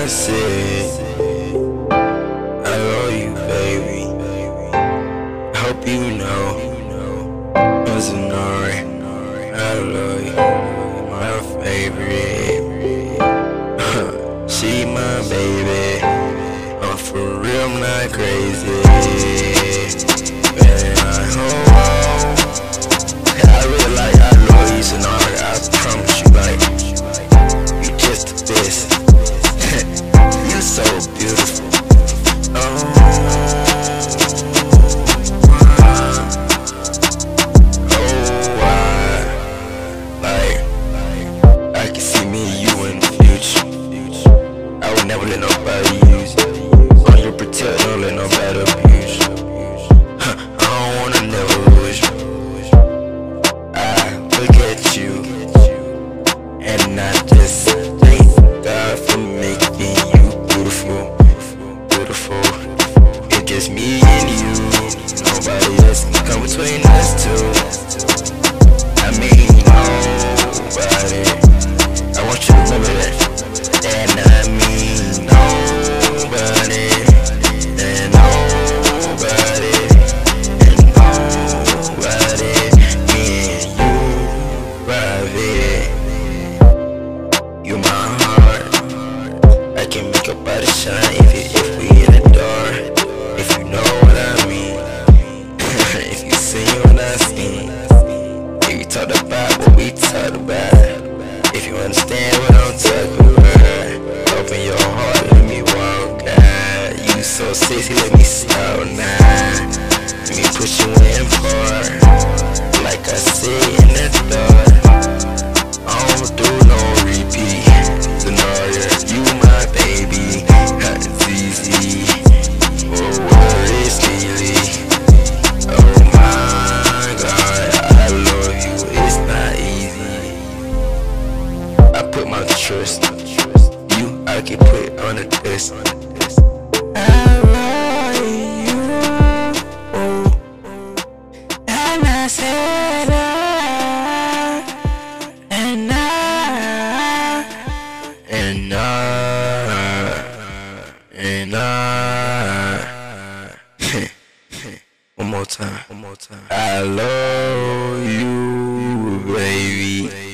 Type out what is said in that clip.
say I love you, baby. I hope you know was an I love you, my favorite. She my baby. I'm for real, I'm not crazy. And I really like I love you, Sonari. I promise you, like, you just the best. You're so beautiful. I can see me and you in the future. I would never let nobody use you. On your protect, don't let nobody abuse you. I don't wanna never lose you. I look at you and I just thank God for making you beautiful, beautiful. It's just me and you. Nobody else can come between us two. I mean nobody. I want you to remember that. And I mean nobody. And nobody. And nobody. Me and you, private. You my heart. I can make your body shine if we in the dark. If you know what I mean. If you see what I see. If you talk about what we talk about. If you understand what I'm talking about. Open your heart, let me walk out. You so sexy, let me slow down. Let me push you in far. Like I said in the door, I don't do no repeat. Sonari, you my baby. It's easy. Oh, what is Neely? Oh my God, I love you. It's not easy. I put my trust in you. I can put on the test. I love you. Oh, and I said and one more time. I love you, baby.